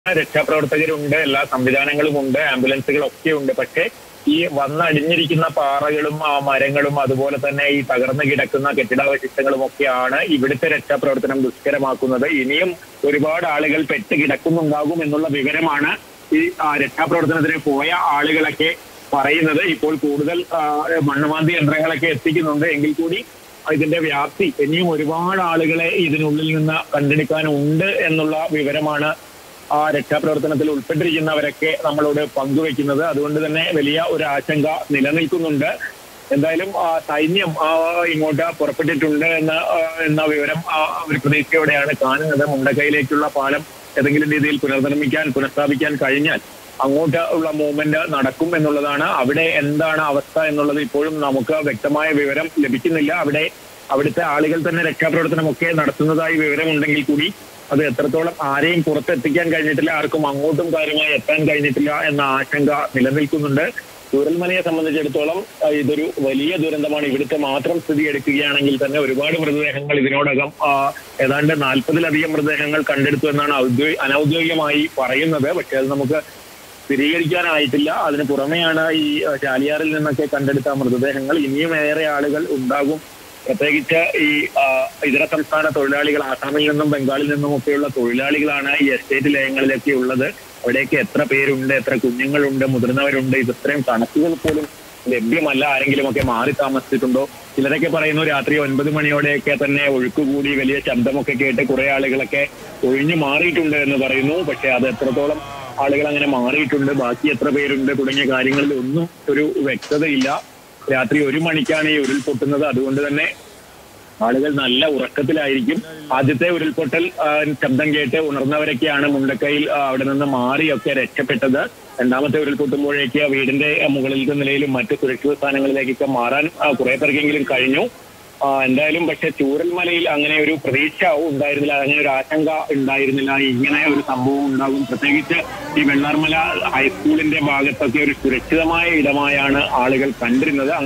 രക്ഷാപ്രവർത്തകരുണ്ട്, എല്ലാ സംവിധാനങ്ങളും ഉണ്ട്, ആംബുലൻസുകളൊക്കെ ഉണ്ട്. പക്ഷേ ഈ വന്നടിഞ്ഞിരിക്കുന്ന പാറകളും മരങ്ങളും അതുപോലെ തന്നെ ഈ തകർന്നു കിടക്കുന്ന കെട്ടിടാവശിഷ്ടങ്ങളും ഒക്കെയാണ് ഇവിടുത്തെ രക്ഷാപ്രവർത്തനം ദുഷ്കരമാക്കുന്നത്. ഇനിയും ഒരുപാട് ആളുകൾ പെട്ട് കിടക്കുന്നുണ്ടാകും എന്നുള്ള വിവരമാണ് ഈ രക്ഷാപ്രവർത്തനത്തിന് പോയ ആളുകളൊക്കെ പറയുന്നത്. ഇപ്പോൾ കൂടുതൽ മണ്ണുമാന്തി യന്ത്രങ്ങളൊക്കെ എത്തിക്കുന്നുണ്ട്. എങ്കിൽ കൂടി ഇതിന്റെ വ്യാപ്തി ഇനിയും ഒരുപാട് ആളുകളെ ഇതിനുള്ളിൽ നിന്ന് കണ്ടെടുക്കാനുണ്ട് എന്നുള്ള വിവരമാണ് രക്ഷാപ്രവർത്തനത്തിൽ ഉൾപ്പെട്ടിരിക്കുന്നവരൊക്കെ നമ്മളോട് പങ്കുവെക്കുന്നത്. അതുകൊണ്ട് തന്നെ വലിയ ഒരു ആശങ്ക നിലനിൽക്കുന്നുണ്ട്. എന്തായാലും സൈന്യം ഇങ്ങോട്ട് പുറപ്പെട്ടിട്ടുണ്ട് എന്ന വിവരം ഒരു പ്രതീക്ഷയോടെയാണ് കാണുന്നത്. മുണ്ടക്കൈയിലേക്കുള്ള പാലം ഏതെങ്കിലും രീതിയിൽ പുനഃസ്ഥാപിക്കാൻ കഴിഞ്ഞാൽ അങ്ങോട്ട് ഉള്ള മൂവ്മെന്റ് നടക്കും എന്നുള്ളതാണ്. അവിടെ എന്താണ് അവസ്ഥ എന്നുള്ളത് ഇപ്പോഴും നമുക്ക് വ്യക്തമായ വിവരം ലഭിക്കുന്നില്ല. അവിടുത്തെ ആളുകൾ തന്നെ രക്ഷാപ്രവർത്തനമൊക്കെ നടത്തുന്നതായി വിവരമുണ്ടെങ്കിൽ കൂടി അത് എത്രത്തോളം ആരെയും പുറത്തെത്തിക്കാൻ കഴിഞ്ഞിട്ടില്ല, ആർക്കും അങ്ങോട്ടും കാര്യമായി എത്താൻ കഴിഞ്ഞിട്ടില്ല എന്ന ആശങ്ക നിലനിൽക്കുന്നുണ്ട്. ചൂരൽമലയെ സംബന്ധിച്ചിടത്തോളം ഇതൊരു വലിയ ദുരന്തമാണ്. ഇവിടുത്തെ മാത്രം സ്ഥിതി എടുക്കുകയാണെങ്കിൽ തന്നെ ഒരുപാട് മൃതദേഹങ്ങൾ ഇതിനോടകം ഏതാണ്ട് 40-ലധികം മൃതദേഹങ്ങൾ കണ്ടെടുത്തു എന്നാണ് അനൌദ്യോഗികമായി പറയുന്നത്. പക്ഷെ അത് നമുക്ക് സ്ഥിരീകരിക്കാനായിട്ടില്ല. അതിന് പുറമെയാണ് ഈ ചാലിയാറിൽ നിന്നൊക്കെ കണ്ടെടുത്ത മൃതദേഹങ്ങൾ. ഇനിയും ഏറെ ആളുകൾ ഉണ്ടാകും. പ്രത്യേകിച്ച് ഈ ഇതര സംസ്ഥാന തൊഴിലാളികൾ, ആസാമിൽ നിന്നും ബംഗാളിൽ നിന്നും ഒക്കെയുള്ള തൊഴിലാളികളാണ് ഈ എസ്റ്റേറ്റ് ലയങ്ങളിലൊക്കെ ഉള്ളത്. അവിടെയൊക്കെ എത്ര പേരുണ്ട്, എത്ര കുഞ്ഞുങ്ങളുണ്ട്, മുതിർന്നവരുണ്ട്, ഇത്രയും കണക്കുകൾ പോലും ലഭ്യമല്ല. ആരെങ്കിലും ഒക്കെ മാറി താമസിച്ചിട്ടുണ്ടോ? ചിലരൊക്കെ പറയുന്നു രാത്രി 9 മണിയോടെയൊക്കെ തന്നെ ഒഴുക്കുകൂടി വലിയ ശബ്ദമൊക്കെ കേട്ട് കുറെ ആളുകളൊക്കെ ഒഴിഞ്ഞു മാറിയിട്ടുണ്ട് എന്ന് പറയുന്നു. പക്ഷെ അത് എത്രത്തോളം ആളുകൾ അങ്ങനെ മാറിയിട്ടുണ്ട്, ബാക്കി എത്ര പേരുണ്ട് തുടങ്ങിയ കാര്യങ്ങളിൽ ഒന്നും ഒരു വ്യക്തതയില്ല. രാത്രി 1 മണിക്കാണ് ഈ ഉരുൾപൊട്ടുന്നത്. അതുകൊണ്ട് തന്നെ ആളുകൾ നല്ല ഉറക്കത്തിലായിരിക്കും. ആദ്യത്തെ ഉരുൾപൊട്ടൽ ശബ്ദം കേട്ട് ഉണർന്നവരൊക്കെയാണ് മുണ്ടക്കൈയിൽ അവിടെ നിന്ന് മാറിയൊക്കെ രക്ഷപ്പെട്ടത്. രണ്ടാമത്തെ ഉരുൾപൊട്ടുമ്പോഴേക്ക് വീടിന്റെ മുകളിലത്തെ നിലയിലും മറ്റ് സുരക്ഷിത സ്ഥാനങ്ങളിലേക്കൊക്കെ മാറാൻ കുറെ പേർക്കെങ്കിലും കഴിഞ്ഞു. എന്തായാലും പക്ഷെ ചൂരൽമലയിൽ അങ്ങനെ ഒരു പ്രതീക്ഷ ഉണ്ടായിരുന്നില്ല, അങ്ങനെ ഒരു ആശങ്ക ഉണ്ടായിരുന്നില്ല ഇങ്ങനെ ഒരു സംഭവം ഉണ്ടാകും. പ്രത്യേകിച്ച് ഈ വെള്ളാർമല ഹൈസ്കൂളിന്റെ ഭാഗത്തൊക്കെ ഒരു സുരക്ഷിതമായ ഇടമായാണ് ആളുകൾ കണ്ടിരുന്നത്.